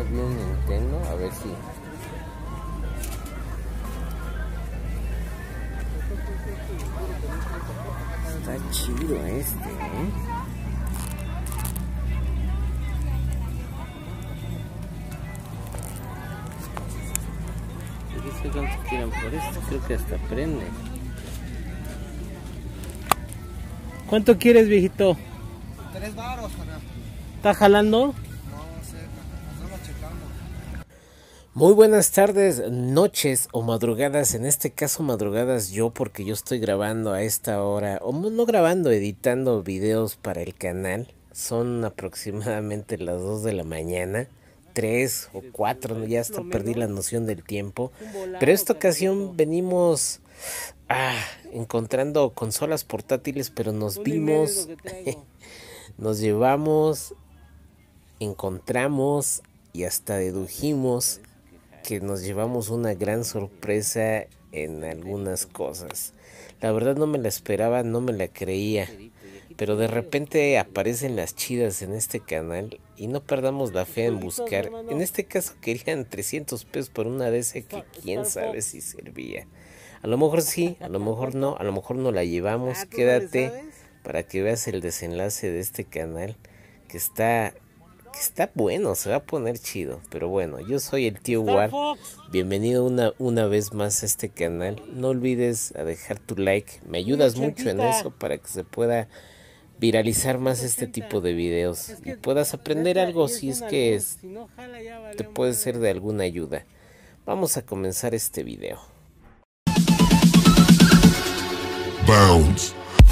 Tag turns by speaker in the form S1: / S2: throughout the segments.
S1: vi un Nintendo, a ver si... Está chido este, ¿eh? ¿Qué cuánto quieran por esto? Creo que hasta prende. ¿Cuánto quieres, viejito?
S2: 3 varos, carnal.
S1: ¿Está jalando?
S2: No sé, estamos checando.
S1: Muy buenas tardes, noches o madrugadas, en este caso madrugadas yo porque yo estoy grabando a esta hora, o no grabando, editando videos para el canal. Son aproximadamente las 2 de la mañana, 3 o 4, ya hasta perdí la noción del tiempo. Pero esta ocasión venimos encontrando consolas portátiles, pero nos vimos, nos llevamos, encontramos y hasta dedujimos que nos llevamos una gran sorpresa en algunas cosas. La verdad no me la esperaba, no me la creía, pero de repente aparecen las chidas en este canal y no perdamos la fe en buscar. En este caso querían 300 pesos por una de esas que quién sabe si servía. A lo mejor sí, a lo mejor no, a lo mejor no la llevamos. Quédate para que veas el desenlace de este canal que está bueno, se va a poner chido. Pero bueno, yo soy el tío War. Bienvenido una vez más a este canal. No olvides a dejar tu like, me ayudas mucho en eso para que se pueda viralizar más este tipo de videos y puedas aprender algo si es que te puede ser de alguna ayuda. Vamos a comenzar este video. Bounce.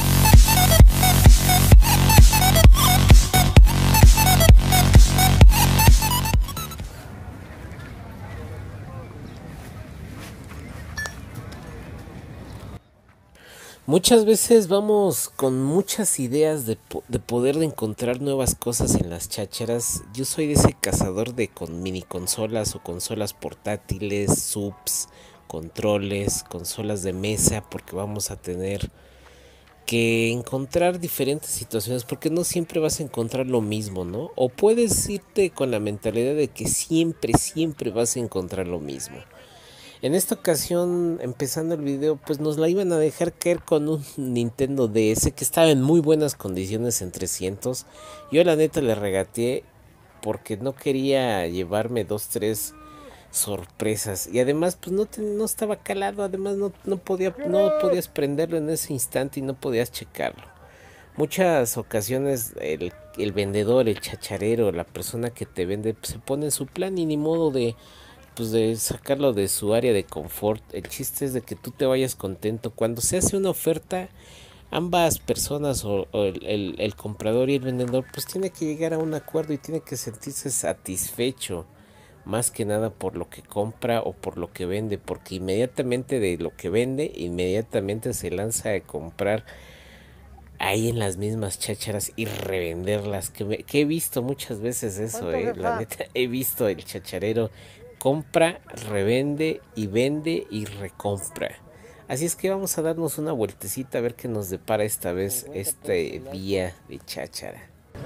S1: Muchas veces vamos con muchas ideas de poder encontrar nuevas cosas en las chácharas. Yo soy de ese cazador de mini consolas o consolas portátiles, subs, controles, consolas de mesa, porque vamos a tener que encontrar diferentes situaciones, porque no siempre vas a encontrar lo mismo, ¿no? O puedes irte con la mentalidad de que siempre vas a encontrar lo mismo. En esta ocasión, empezando el video, pues nos la iban a dejar caer con un Nintendo DS que estaba en muy buenas condiciones en 300. Yo la neta le regateé porque no quería llevarme 2-3 sorpresas. Y además pues no estaba calado, además no podías prenderlo en ese instante y no podías checarlo. Muchas ocasiones el vendedor, el chacharero, la persona que te vende pues, se pone en su plan y ni modo de sacarlo de su área de confort. El chiste es de que tú te vayas contento. Cuando se hace una oferta, ambas personas o el comprador y el vendedor pues tiene que llegar a un acuerdo y tiene que sentirse satisfecho, más que nada por lo que compra o por lo que vende, porque inmediatamente de lo que vende, inmediatamente se lanza a comprar ahí en las mismas chácharas y revenderlas, que he visto muchas veces eso, la neta, he visto el chacharero compra, revende y vende y recompra. Así es que vamos a darnos una vueltecita a ver qué nos depara esta vez este día de cháchara.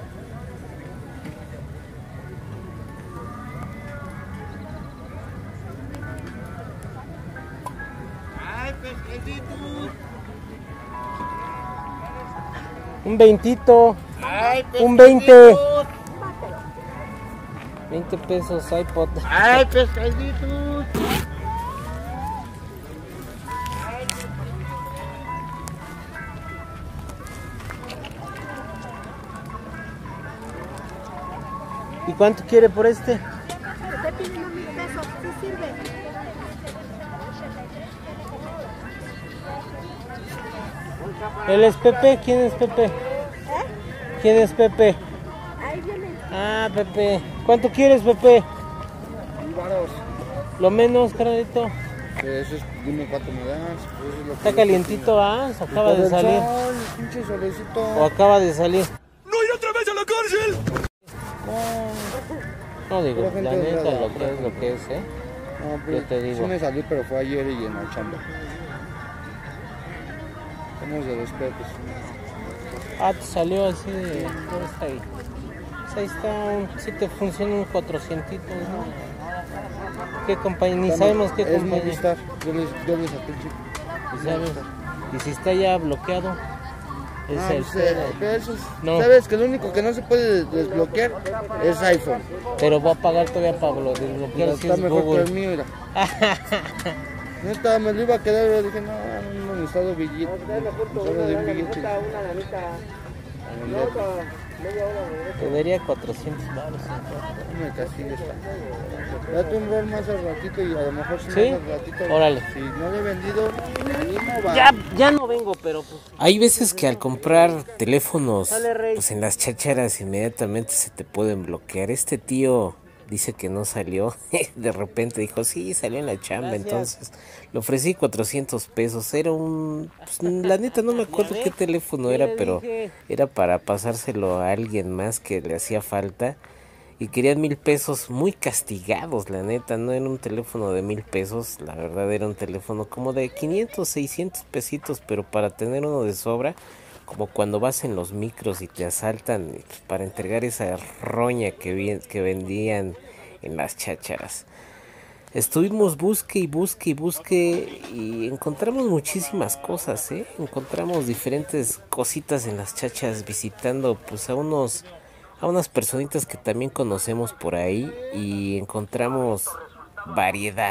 S1: Un veintito, un 20. 20 pesos iPod.
S2: ¡Ay, pescaditos!
S1: ¿Y cuánto quiere por este?
S3: Te piden $1,000 pesos, ¿sí sirve?
S1: ¿Él es Pepe? ¿Quién es Pepe? ¿Quién es Pepe?
S3: Ahí viene.
S1: Ah, Pepe. ¿Cuánto quieres, Pepe?
S2: 1 varos.
S1: Lo menos, carnalito.
S2: Eso es, dime cuánto me das. Pues es lo
S1: Está
S2: que
S1: calientito, ¿ah? Acaba de salir.
S2: Sol, pinche solecito.
S1: O acaba de salir.
S4: ¡No ir otra vez a la cárcel!
S1: No digo,
S2: Pura gente
S1: la neta,
S2: honrada,
S1: lo que es, lo que es, ¿eh?
S2: No, pero
S1: Yo te digo.
S2: sí me salí, pero fue ayer y en la chamba. Somos de respetos.
S1: Ah, te salió así de... ¿Dónde está ahí? ahí está, si te funciona un 400, ¿no? ¿Qué compañía? Ni sabemos qué
S2: Es
S1: compañía.
S2: Movistar, yo les saqué el chip.
S1: ¿Y sabes? Y si está ya bloqueado, es
S2: Ah,
S1: el
S2: pero eso es,
S1: No.
S2: sabes que lo único que no se puede desbloquear es iPhone.
S1: Pero voy a pagar todavía para desbloquear
S2: Pero
S1: si
S2: está
S1: es
S2: mejor que
S1: Google.
S2: el mío, mira. Neta, me lo iba a quedar, pero dije, no necesito billete. Solo de un billete.
S1: Debería 400 baros.
S2: Me castigue esta. Date un rol más al ratito y a lo mejor si
S1: ¿Sí?
S2: más al ratito.
S1: Órale.
S2: Si no le he vendido, me animo, va.
S1: Ya no vengo, pero pues... Hay veces que al comprar teléfonos, pues en las chácharas inmediatamente se te pueden bloquear. Este tío dice que no salió, de repente dijo, sí, salió en la chamba. Entonces le ofrecí 400 pesos, era pues, la neta no me acuerdo qué teléfono era, pero era para pasárselo a alguien más que le hacía falta. Y querían 1000 pesos, muy castigados, la neta, no era un teléfono de 1000 pesos, la verdad era un teléfono como de 500, 600 pesitos, pero para tener uno de sobra, como cuando vas en los micros y te asaltan, pues, para entregar esa roña que vendían en las chácharas. Estuvimos busque y encontramos muchísimas cosas, encontramos diferentes cositas en las chácharas visitando pues a unas personitas que también conocemos por ahí y encontramos variedad.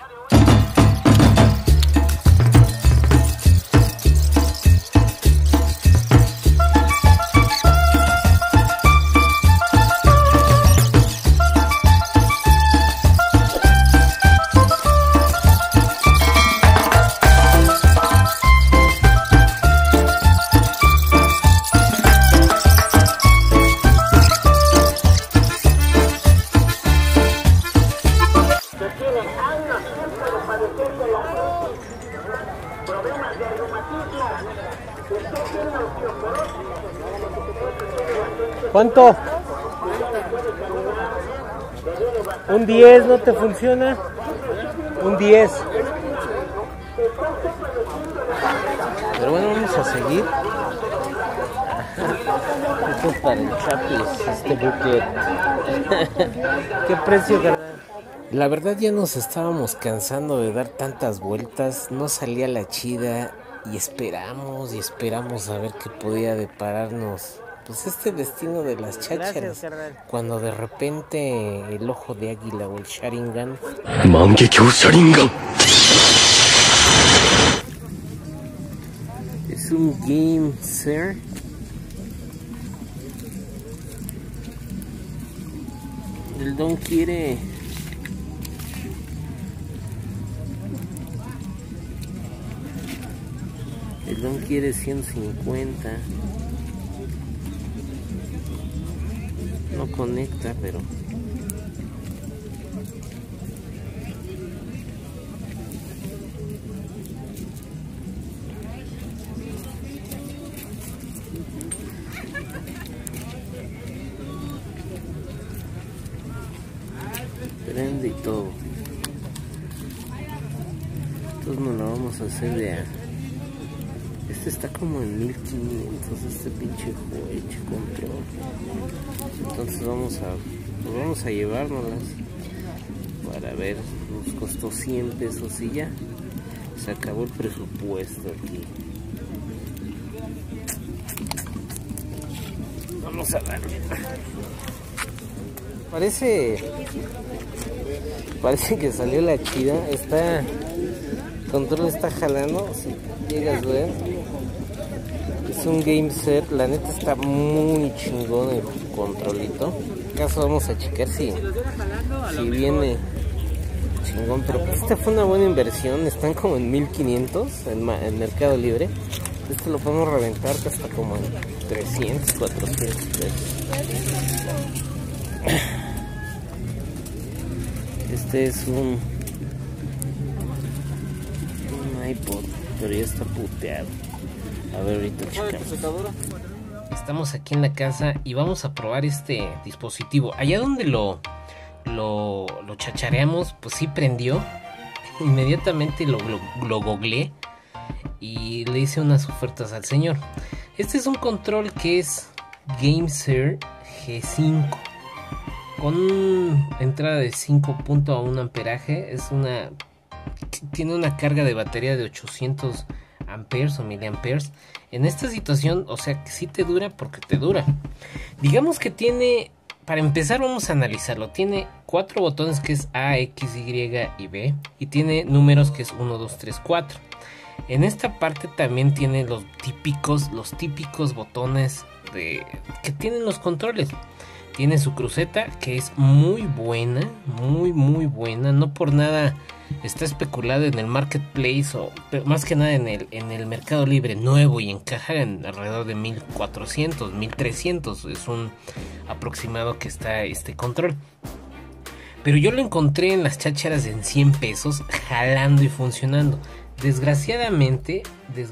S1: ¿Cuánto? Un 10, ¿no te funciona? Un 10. Pero bueno, vamos a seguir. Esto es para el Chapis, este buque. ¿Qué precio, carnal? La verdad ya nos estábamos cansando de dar tantas vueltas, no salía la chida y esperamos a ver qué podía depararnos. Pues este destino de las chácharas, cuando de repente el ojo de águila o el Sharingan.
S4: Mangekyo Sharingan.
S1: Es un Game Sir. El don quiere. El don quiere 150. No conecta, pero prende y todo. Entonces nos lo vamos a hacer de a... Este está como en 1500, este pinche control. Entonces vamos a llevárnoslas para ver. Nos costó 100 pesos y ya se acabó el presupuesto aquí. Vamos a darle. Parece que salió la chida. El control está jalando, si llegas a ver. Es un Game Set, la neta está muy chingón el controlito. En caso vamos a checar si viene chingón, pero pues esta fue una buena inversión. Están como en 1500 en Mercado Libre. Este lo podemos reventar hasta como en 300, 400 pesos. Este es un iPod, pero ya está puteado. A ver, ahorita checamos. Estamos aquí en la casa y vamos a probar este dispositivo. Allá donde lo chachareamos, pues sí prendió. Inmediatamente lo googleé y le hice unas ofertas al señor. Este es un control que es GameSir G5 con entrada de 5.1 amperaje. Tiene una carga de batería de 800 amperes o miliamperes. En esta situación, o sea, que sí te dura porque te dura. Digamos que tiene, para empezar vamos a analizarlo. Tiene 4 botones que es A, X, Y y B. Y tiene números que es 1, 2, 3, 4. En esta parte también tiene los típicos botones que tienen los controles. Tiene su cruceta que es muy buena, muy buena. No por nada está especulado en el marketplace, pero más que nada en el mercado libre nuevo, y encaja en alrededor de 1400, 1300. Es un aproximado que está este control. Pero yo lo encontré en las chácharas en 100 pesos, jalando y funcionando. Desgraciadamente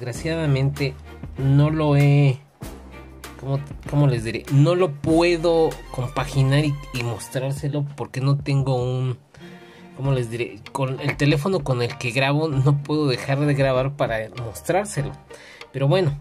S1: no lo he... ¿Cómo les diré? No lo puedo compaginar y mostrárselo porque no tengo un... ¿Cómo les diré? Con el teléfono con el que grabo no puedo dejar de grabar para mostrárselo. Pero bueno.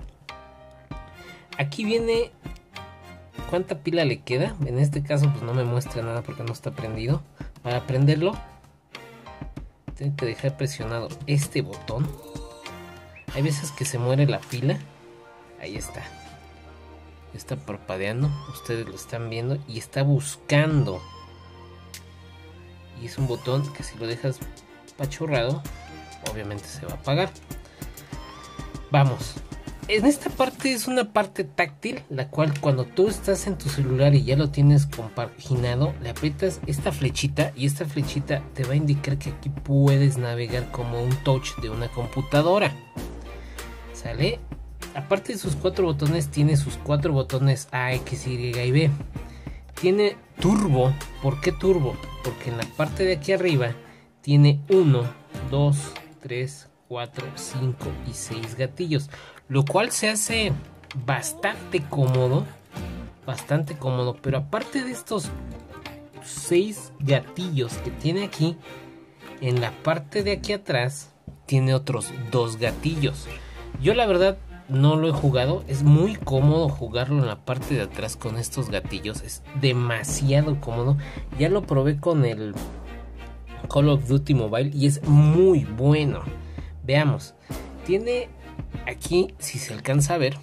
S1: Aquí viene... ¿Cuánta pila le queda? En este caso pues no me muestra nada porque no está prendido. Para prenderlo tengo que dejar presionado este botón. Hay veces que se muere la pila. Ahí está. Está parpadeando, ustedes lo están viendo, y está buscando. Y es un botón que si lo dejas pachurrado, obviamente se va a apagar. Vamos. En esta parte es una parte táctil, la cual cuando tú estás en tu celular y ya lo tienes compaginado, le aprietas esta flechita y esta flechita te va a indicar que aquí puedes navegar como un touch de una computadora. ¿Sale? Aparte de sus 4 botones, tiene sus 4 botones A, X, Y y B. Tiene turbo. ¿Por qué turbo? Porque en la parte de aquí arriba tiene 1, 2, 3, 4, 5 y 6 gatillos. Lo cual se hace bastante cómodo. Pero aparte de estos 6 gatillos que tiene aquí, en la parte de aquí atrás tiene otros 2 gatillos. Yo la verdad no lo he jugado, es muy cómodo jugarlo en la parte de atrás con estos gatillos, es demasiado cómodo. Ya lo probé con el Call of Duty Mobile y es muy bueno. Veamos, tiene aquí, si se alcanza a ver,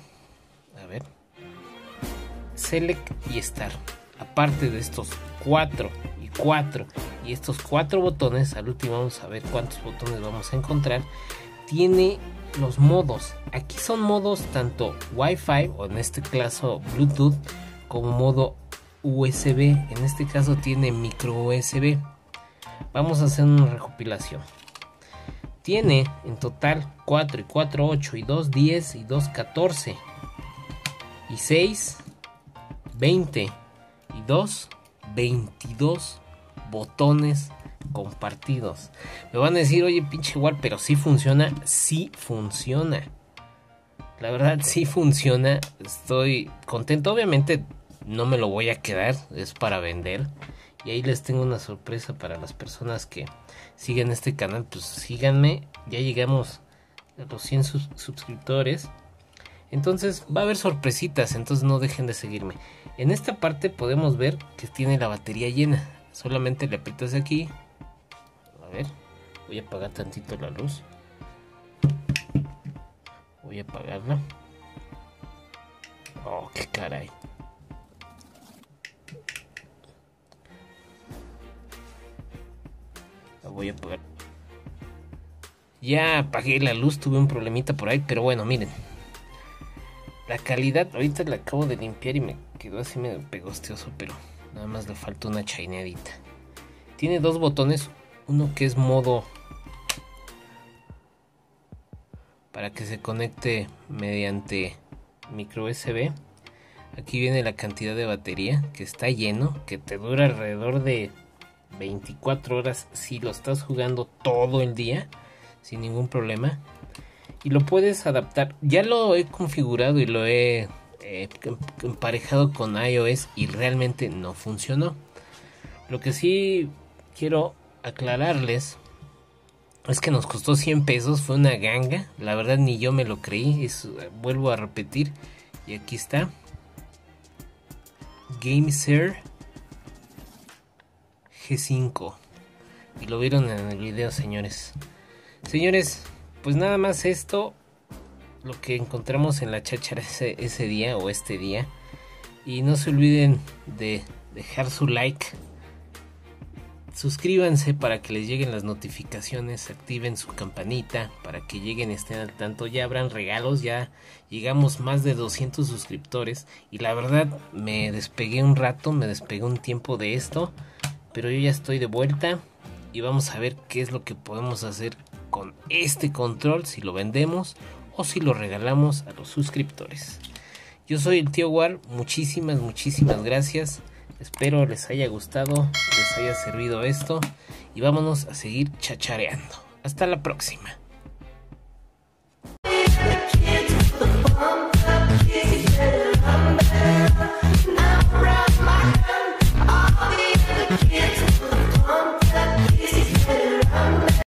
S1: Select y Start. Aparte de estos 4 y 4 y estos 4 botones, al último vamos a ver cuántos botones vamos a encontrar. Tiene los modos. Aquí son modos tanto Wi-Fi o en este caso Bluetooth, como modo USB. En este caso tiene micro USB. Vamos a hacer una recopilación. Tiene en total 4 y 4, 8 y 2, 10 y 2, 14 y 6, 20 y 2, 22 botones compartidos. Me van a decir, oye, pinche igual, pero sí funciona. Sí funciona. La verdad, sí funciona. Estoy contento. Obviamente no me lo voy a quedar. Es para vender. Y ahí les tengo una sorpresa para las personas que siguen este canal. Pues síganme. Ya llegamos a los 100 suscriptores. Entonces va a haber sorpresitas. Entonces no dejen de seguirme. En esta parte podemos ver que tiene la batería llena. Solamente le aprietas aquí. A ver, voy a apagar tantito la luz. Voy a apagarla. Oh, qué caray. La voy a apagar. Ya apagué la luz, tuve un problemita por ahí, pero bueno, miren. La calidad, ahorita la acabo de limpiar y me quedó así medio pegostioso, pero nada más le falta una chaineadita. Tiene 2 botones. Uno que es modo para que se conecte mediante micro USB. Aquí viene la cantidad de batería que está lleno, que te dura alrededor de 24 horas si lo estás jugando todo el día sin ningún problema. Y lo puedes adaptar. Ya lo he configurado y lo he emparejado con iOS y realmente no funcionó. Lo que sí quiero aclararles es que nos costó 100 pesos, fue una ganga, la verdad ni yo me lo creí, vuelvo a repetir, y aquí está, Gameser G5. Y lo vieron en el video, señores. Señores, pues nada más esto, lo que encontramos en la cháchara ese día o este día. Y no se olviden de dejar su like. Suscríbanse para que les lleguen las notificaciones, activen su campanita para que lleguen y estén al tanto. Ya habrán regalos, ya llegamos más de 200 suscriptores y la verdad me despegué un rato, me despegué un tiempo de esto, pero yo ya estoy de vuelta y vamos a ver qué es lo que podemos hacer con este control, si lo vendemos o si lo regalamos a los suscriptores. Yo soy el tío War, muchísimas gracias. Espero les haya gustado, les haya servido esto y vámonos a seguir chachareando. Hasta la próxima.